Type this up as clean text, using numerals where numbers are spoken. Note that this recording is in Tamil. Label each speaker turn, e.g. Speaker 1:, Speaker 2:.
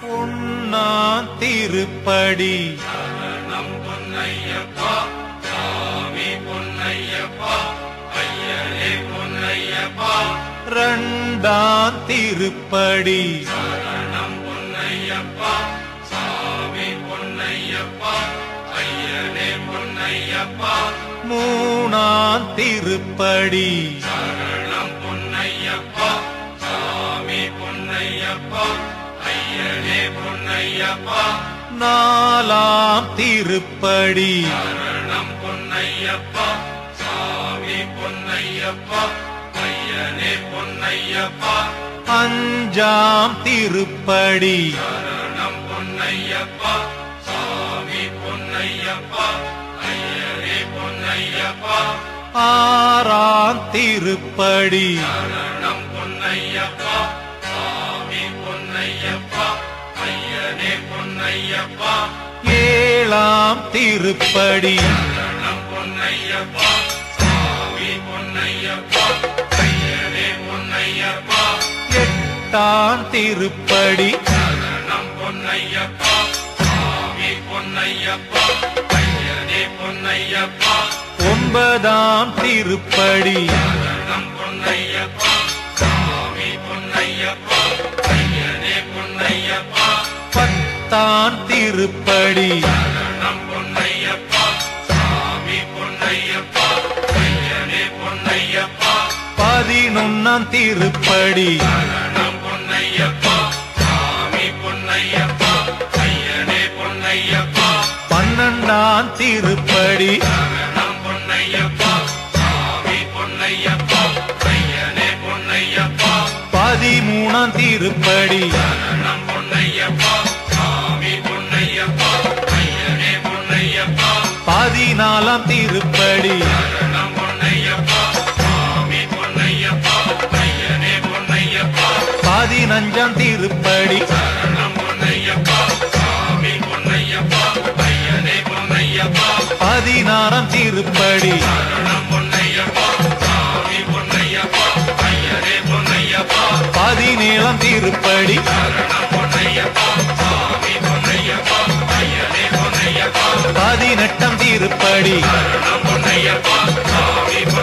Speaker 1: பொன்னான் திருப்படி
Speaker 2: சரணம் பொன்னையப்பா சாமி பொன்னையப்பா ஐயனே பொன்னையப்பா
Speaker 1: இரண்டாம் திருப்படி
Speaker 2: சரணம் பொன்னையப்பா சாமி பொன்னையப்பா ஐயனே பொன்னையப்பா
Speaker 1: மூணாம் திருப்படி
Speaker 2: சரணம் பொன்னையப்பா சாமி பொன்னையப்பா ஐயனே பொன்னையப்பா
Speaker 1: நாலாம் திருப்படி
Speaker 2: சரணம் பொன்னையப்பா சாமி பொன்னையப்பா ஐயனே பொன்னையப்பா
Speaker 1: அஞ்சாம் திருப்படி
Speaker 2: சரணம் பொன்னையப்பா சாமி பொன்னையப்பா ஐயனே பொன்னையப்பா
Speaker 1: ஆறாம் திருப்படி
Speaker 2: சரணம் பொன்னையப்பா சாமி பொன்னையப்பா ஐயனே பொன்னையப்பா
Speaker 1: ஏழாம் திருப்படி
Speaker 2: சரணம் பொன்னையப்பா சாமி பொன்னையப்பா ஐயனே பொன்னையப்பா
Speaker 1: எட்டாம் திருப்படி
Speaker 2: சரணம் பொன்னையப்பா சாமி பொன்னையப்பா ஐயனே பொன்னையப்பா
Speaker 1: ஒன்பதாம் திருப்படி
Speaker 2: சரணம் பொன்னையப்பா சாமி பொன்னையப்பா ஐயனே பொன்னையப்பா
Speaker 1: பத்தாம் திருப்படி
Speaker 2: சரணம் பொன்னையப்பா சாமி பொன்னையப்பா ஐயனே பொன்னையப்பா
Speaker 1: பதினொன்னாம் திருப்படி
Speaker 2: சரணம் பொன்னையப்பா சாமி பொன்னையப்பா ஐயனே பொன்னையப்பா
Speaker 1: பன்னெண்டாம் திருப்படி
Speaker 2: சரணம் பொன்னையப்பா சாமி பொன்னையப்பா ஐயனே பொன்னையப்பா
Speaker 1: பதிமூணாம் திருப்படி
Speaker 2: சரணம் பொன்னையப்பா சாமி பொன்னையப்பா ஐயனே பொன்னையப்பா
Speaker 1: பதினாலாம் திருப்படி
Speaker 2: சரணம் பொன்னையப்பா சாமி பொன்னையப்பா ஐயனே பொன்னையப்பா
Speaker 1: பதினஞ்சாம் திருப்படி
Speaker 2: சரணம் பொன்னையப்பா சாமி பொன்னையப்பா ஐயனே பொன்னையப்பா
Speaker 1: பதினாறாம் திருப்படி
Speaker 2: சரணம் பொன்னையப்பா சாமி பொன்னையப்பா ஐயனே பொன்னையப்பா
Speaker 1: பதினேழாம் திருப்படி
Speaker 2: சரணம் பொன்னையப்பா சாமி பொன்னையப்பா ஐயனே பொன்னையப்பா
Speaker 1: பதினெட்டாம் திருப்படி
Speaker 2: சரணம் பொன்னையப்பா சாமி